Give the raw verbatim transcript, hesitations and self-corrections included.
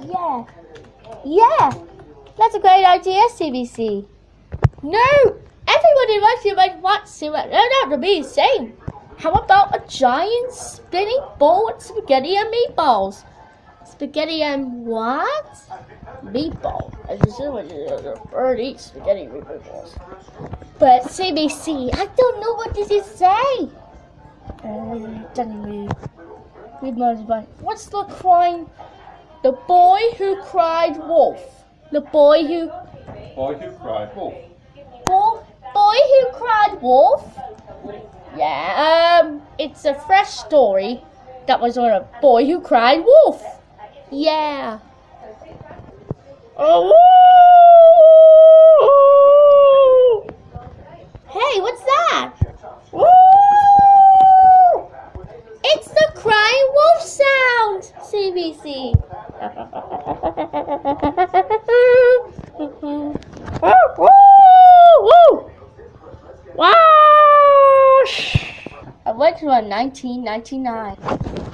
Yeah. Yeah. That's a great idea, C B C. No! Everybody wants to make wants to make no, not to be the same. How about a giant spinning bowl with spaghetti and meatballs? Spaghetti and what? Meatball. I assume the bird eats spaghetti and meatballs. But C B C, I don't know what this is say. What's the crying? The boy who cried wolf. The boy who. Boy who cried wolf. Wolf. Boy who cried wolf. Yeah. Um. It's a fresh story that was on a boy who cried wolf. Yeah. Oh. Hey, what's that? Woo! It's the crying wolf sound, C B C. Wash! I went to a nineteen ninety-nine.